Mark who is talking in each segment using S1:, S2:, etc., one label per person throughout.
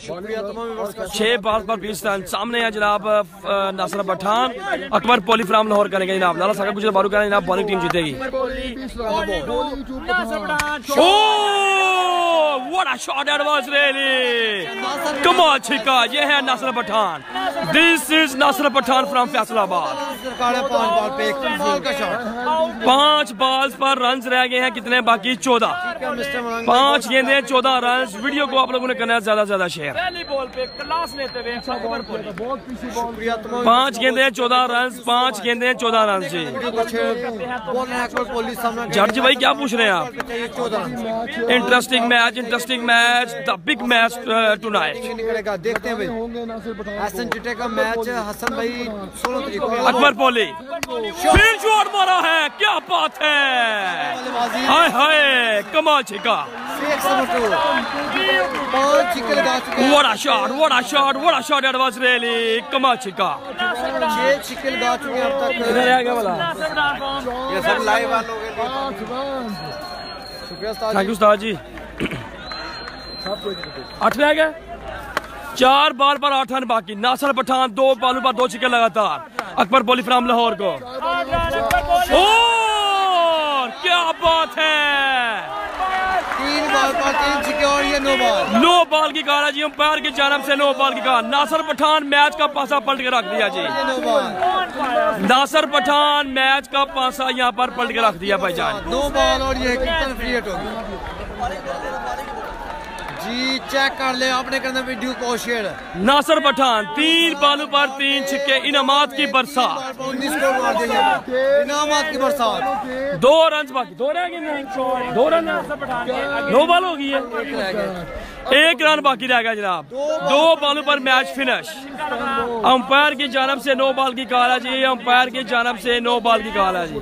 S1: 6 ball पर 20 run. सामने है जनाब नासिर पठान। अकबर पोली फ्राम लाहौर करेंगे जनाब। लाला सागर गुजर बारू करेंगे जनाब। बॉलिंग टीम जीतेगी। What a shot that was really! Come on, Chika. ये है Nasir Pathan. This is Nasir Pathan from Faisalabad. 5 balls पर रन रह गए हैं। कितने बाकी? 14। 5 गेंदें 14 रन। वीडियो को आप लोगों ने करना है ज्यादा से ज्यादा शेयर। 5 गेंदें 14 रन। 5 गेंदें 14 रन जी। जज भाई क्या पूछ रहे हैं आप? Interesting match, interesting match, the big match tonight.
S2: देखते हैं भाई हसन चिट्टे का मैच। हसन भाई 16 तारीख को
S1: अकबर पोली फिर शॉट मारा है। क्या बात है! हाय हाय कमाल छिका। What a shot! What a shot! What a shot! That was really कमाल छिका।
S2: 6 छिक्के लगा चुके हैं अब तक।
S1: इधर आ गया वाला।
S2: ये सब लाइव वालों के लिए। शुक्रिया उस्ताद।
S1: थैंक यू उस्ताद जी। 8 रह गए। 4 बॉल पर 8 रन बाकी। नासिर पठान 2 बॉलों पर 2 छिक्के लगातार। अकबर पोली फ्राम लाहौर को। और क्या बात है!
S2: 3 बॉल पर 3 छिक्के और ये 9 बॉल।
S1: 9 बॉल की कार है जी। अंपायर की जानब से 9 बॉल की कार। नासिर पठान मैच का पासा पलट के रख दिया जी। नासिर पठान मैच का पासा यहाँ पर पलट के रख दिया भाईजान।
S2: 2 बॉल और ये कितना क्रिएट हो गया जी। चेक कर ले आपने करना वीडियो को शेयर।
S1: नासिर पठान 3 बॉलों पर 3 छिक्के। इनामात की बरसात।
S2: 19 स्कोर मार देंगे। इनामात की बरसात।
S1: 2 रन बाकी। 2 रह गए। 2 रन 9 बॉल हो गई है। 1 रन बाकी रह गया जनाब। 2 बॉलों पर मैच फिनिश। अंपायर की जानब से 9 बॉल की कॉल है जी। अंपायर की जानब से 9 बॉल की कॉल है जी।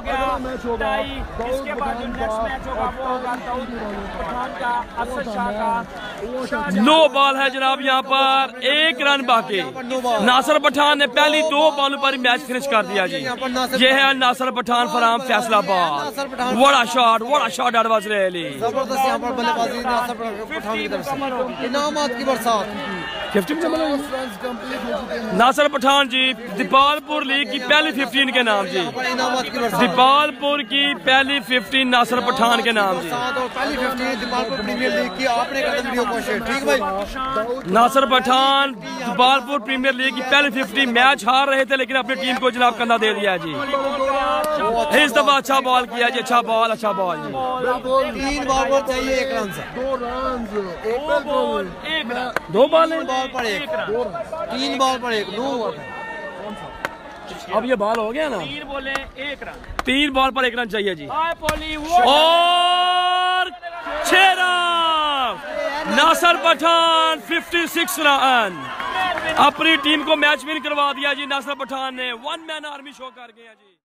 S1: 9 बॉल है जनाब। यहाँ पर 1 रन बाकी। नासिर पठान ने पहली 2 बॉलों पर मैच फिनिश कर दिया जी। ये है नासिर पठान फराम फैसलाबाद। बड़ा शॉट, बड़ा शॉट दैट वाज रियली
S2: जबरदस्त। यहाँ पर बल्लेबाजी नासिर पठान की तरफ से। इनामात की बरसात।
S1: 15 नासिर पठान जी दीपालपुर लीग की पहली 15 के नाम जी। दीपालपुर की पहली 15 नासिर पठान के नाम जी।
S2: पहली 15 दीपालपुर प्रीमियर लीग की आपने कर वीडियो को शेयर। ठीक भाई।
S1: नासिर पठान दीपालपुर प्रीमियर लीग की पहली 15 मैच हार रहे थे लेकिन अपनी टीम को जनाब कंधा दे दिया जी। इस दफा अच्छा बॉल किया जी। अच्छा बॉल, अच्छा बॉल जी।
S2: 3 बॉल पर चाहिए 1 रन से।
S1: 2 बॉल
S2: पर 1 3 बॉल पर 1 9 हुआ था।
S1: अब ये बॉल हो गया ना। 3 बॉल 1 रन। 3 बॉल पर 1 रन चाहिए जी। और 6 रन। नासिर पठान 56 रन। अपनी टीम को मैच विन करवा दिया जी नासिर पठान ने। 1 मैन आर्मी शो कर गया जी।